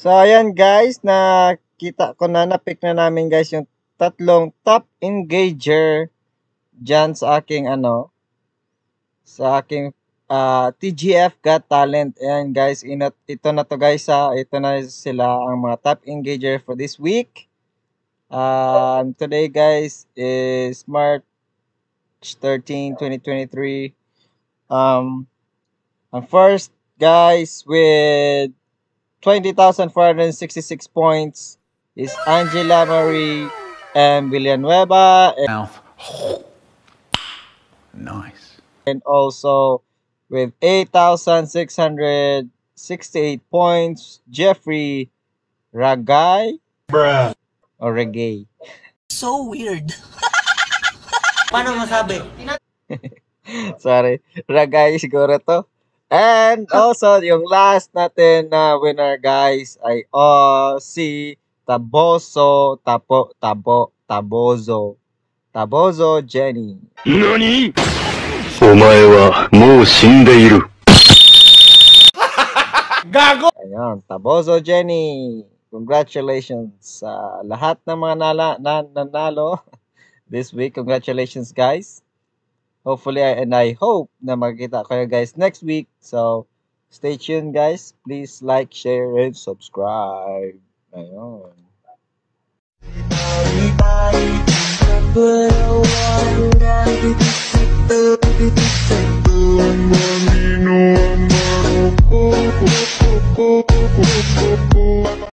So, ayan guys, nakita ko na, na-pick na namin guys yung tatlong top engager dyan sa aking TGF Got Talent. Ayan guys, ito na to guys ito na sila ang mga top engager for this week. Today guys is March 13, 2023. Ang first guys with 20,466 points is Angela Marie and Villanueva. Mouth. Nice. And also with 8,668 points, Jeffrey Ragay. Bruh. Or Regay. So weird. Paano masabi? Sorry. Ragay siguro to. And also, yung last natin na winner guys ay si Tabozo Jenny. NANI?! お前はもう死んでいる。Gago! Ayan, Tabozo Jenny. Congratulations sa lahat ng mga nanalo this week. Congratulations guys. Hopefully, I hope na magkita kayo guys next week. So, stay tuned guys. Please like, share, and subscribe. Ayun.